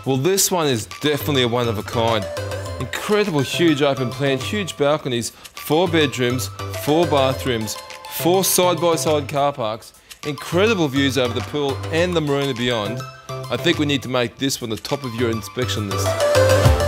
Well, this one is definitely a one of a kind. Incredible huge open plan, huge balconies, 4 bedrooms, 4 bathrooms, 4 side-by-side car parks, incredible views over the pool and the marina beyond. I think we need to make this one the top of your inspection list.